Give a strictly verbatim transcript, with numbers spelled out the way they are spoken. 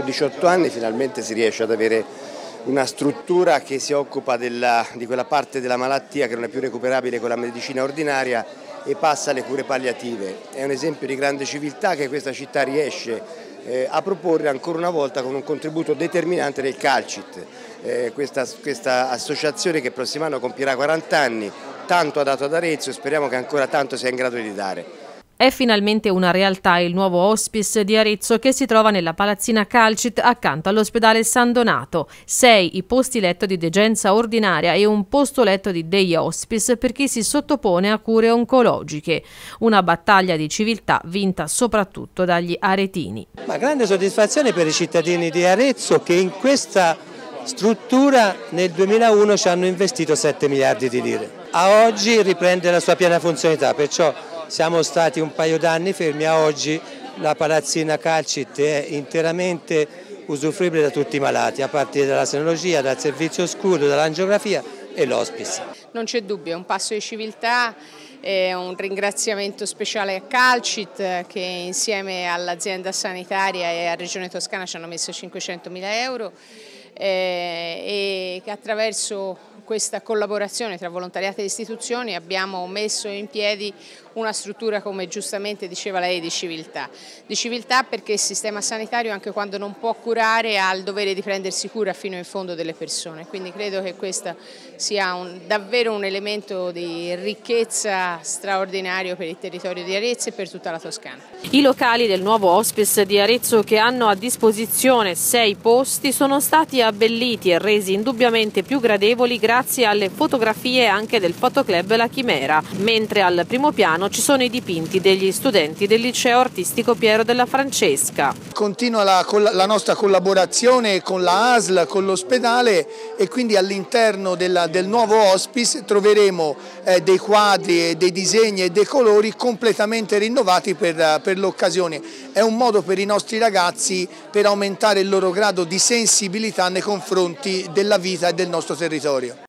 diciotto anni finalmente si riesce ad avere una struttura che si occupa della, di quella parte della malattia che non è più recuperabile con la medicina ordinaria e passa alle cure palliative. È un esempio di grande civiltà che questa città riesce eh, a proporre ancora una volta con un contributo determinante del Calcit, eh, questa, questa associazione che il prossimo anno compierà quaranta anni, tanto ha dato ad Arezzo e speriamo che ancora tanto sia in grado di dare. È finalmente una realtà il nuovo hospice di Arezzo che si trova nella palazzina Calcit accanto all'ospedale San Donato. Sei i posti letto di degenza ordinaria e un posto letto di day hospice per chi si sottopone a cure oncologiche. Una battaglia di civiltà vinta soprattutto dagli aretini. Ma grande soddisfazione per i cittadini di Arezzo che in questa struttura nel duemilauno ci hanno investito sette miliardi di lire. A oggi riprende la sua piena funzionalità, perciò siamo stati un paio d'anni fermi, a oggi la palazzina Calcit è interamente usufruibile da tutti i malati, a partire dalla senologia, dal servizio scudo, dall'angiografia e l'hospice. Non c'è dubbio, è un passo di civiltà, è un ringraziamento speciale a Calcit che insieme all'azienda sanitaria e a Regione Toscana ci hanno messo cinquecentomila euro e che attraverso questa collaborazione tra volontariato e istituzioni abbiamo messo in piedi una struttura, come giustamente diceva lei, di civiltà. Di civiltà perché il sistema sanitario, anche quando non può curare, ha il dovere di prendersi cura fino in fondo delle persone. Quindi credo che questo sia un, davvero un elemento di ricchezza straordinario per il territorio di Arezzo e per tutta la Toscana. I locali del nuovo hospice di Arezzo, che hanno a disposizione sei posti, sono stati abbelliti e resi indubbiamente più gradevoli grazie alle fotografie anche del fotoclub La Chimera, mentre al primo piano ci sono i dipinti degli studenti del liceo artistico Piero della Francesca. Continua la, la nostra collaborazione con la A S L, con l'ospedale, e quindi all'interno del nuovo hospice troveremo eh, dei quadri, dei disegni e dei colori completamente rinnovati per, per l'occasione. È un modo per i nostri ragazzi per aumentare il loro grado di sensibilità nei confronti della vita e del nostro territorio.